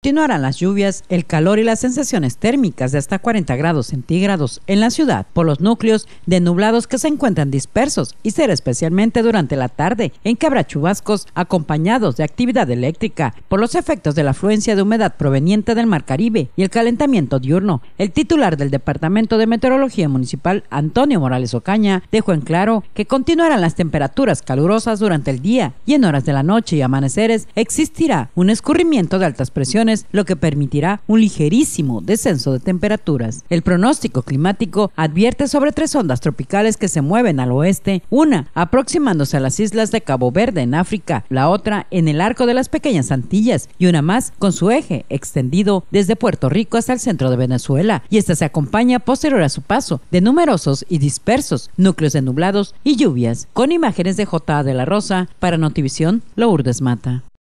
continuarán las lluvias, el calor y las sensaciones térmicas de hasta 40 grados centígrados en la ciudad por los núcleos de nublados que se encuentran dispersos y será especialmente durante la tarde en que habrá chubascos acompañados de actividad eléctrica por los efectos de la afluencia de humedad proveniente del Mar Caribe y el calentamiento diurno. El titular del Departamento de Meteorología Municipal, Antonio Morales Ocaña, dejó en claro que continuarán las temperaturas calurosas durante el día y en horas de la noche y amaneceres existirá un escurrimiento de altas presiones, lo que permitirá un ligerísimo descenso de temperaturas. El pronóstico climático advierte sobre 3 ondas tropicales que se mueven al oeste, una aproximándose a las islas de Cabo Verde en África, la otra en el arco de las Pequeñas Antillas y una más con su eje extendido desde Puerto Rico hasta el centro de Venezuela, y esta se acompaña posterior a su paso de numerosos y dispersos núcleos de nublados y lluvias. Con imágenes de J. de la Rosa, para Notivisión, Lourdes Mata.